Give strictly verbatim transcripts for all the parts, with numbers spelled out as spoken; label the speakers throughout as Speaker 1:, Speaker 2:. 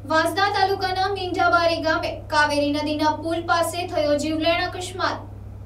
Speaker 1: વાંસદા તાલુકાના મીંઢાબારી ગામે કાવેરી નદીના પુલ પાસે થયો જીવલેણ અકસ્માત।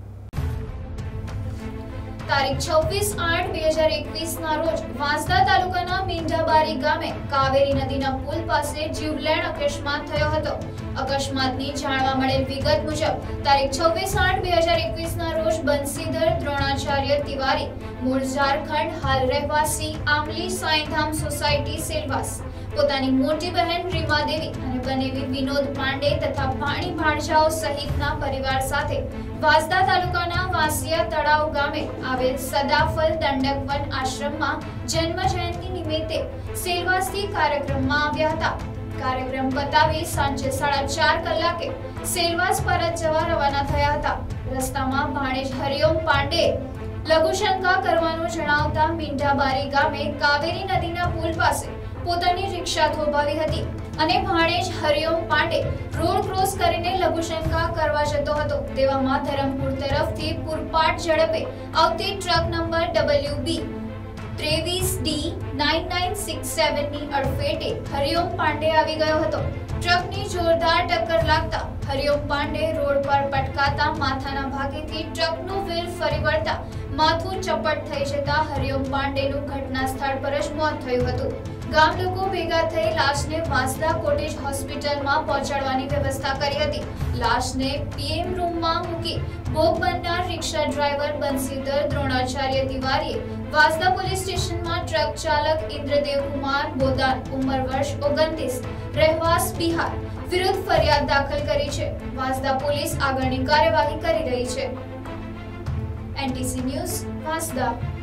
Speaker 1: તારીખ છવ્વીસ આઠ બે હજાર એકવીસ ના રોજ વાંસદા તાલુકાના મીંઢાબારી ગામે કાવેરી નદીના પુલ પાસે જીવલેણ અકસ્માત થયો હતો। અકસ્માતની જાણવા મળેલ વિગત મુજબ તારીખ છવ્વીસ આઠ બે હજાર એકવીસ ના રોજ બંસીધર દ્રોણાચાર્ય તિવારી મૂળ ઝારખંડ હાલ રહેવાસી આમલી સાંઈધામ સોસાયટી સેલવાસ પોતાની મોટી બહેન રીમા દેવી અને બનેવી વિનોદ પાંડે તથા ભાણી ભાણજાઓ સહિતના પરિવાર સાથે વાંસદા તાલુકાના વાંસિયા તળાવ ગામે આવેલ સદાફલ દંડકવન આશ્રમમાં જન્મ જયંતિ નિમિત્તે સેલવાસથી કાર્યક્રમમાં આવ્યા હતા। કાર્યક્રમ પતાવી સાંજે સાડા ચાર કલાકે સેલવાસ પરત જવા રવાના થયા હતા। રસ્તામાં ભાણેજ હરિઓમ પાંડે લઘુશંકા કરવાનું જણાવતા મીંઢાબારી ગામે કાવેરી નદીના પુલ પાસે પોતાની રિક્ષા થોભાવી હતી અને ભાણેજ હરિઓમ પાંડે રોડ ક્રોસ કરીને લઘુશંકા કરવા જતો હતો। તેવામાં ધરમપુર તરફથી પૂરપાટ ઝડપે આવતી ટ્રક નંબર ડબલ્યુ બી ત્રેવીસ D nine nine six seven ની અડફેટે હરિઓમ પાંડે આવી ગયો હતો। ટ્રકની જોરદાર ટક્કર લાગતા હરિઓમ પાંડે રોડ પર પટકાતા માથાના ભાગેથી ટ્રકનું વ્હીલ ફરી વળતા માથું ચપટ થઈ જતા હરિઓમ પાંડેનું ઘટના સ્થળ પર જ મોત થયું હતું। ગામ લોકો ભેગા થઈ લાશને વાંસદા કોટેજ હોસ્પિટલમાં પહોંચાડવાની વ્યવસ્થા કરી હતી। લાશને પીએમ રૂમમાં મૂકી ભોગ બનનાર રિક્ષા ડ્રાઈવર બંસીધર દ્રોણાચાર્ય તિવારીએ વાંસદા પોલીસ સ્ટેશનમાં ટ્રક ચાલક ઇન્દ્રદેવ કુમાર બોદાન ઉંમર વર્ષ ઓગણત્રીસ રહેવાસ બિહાર વિરુદ્ધ ફરિયાદ દાખલ કરી છે। વાંસદા પોલીસ આગળની કાર્યવાહી કરી રહી છે। NTC news Vansda.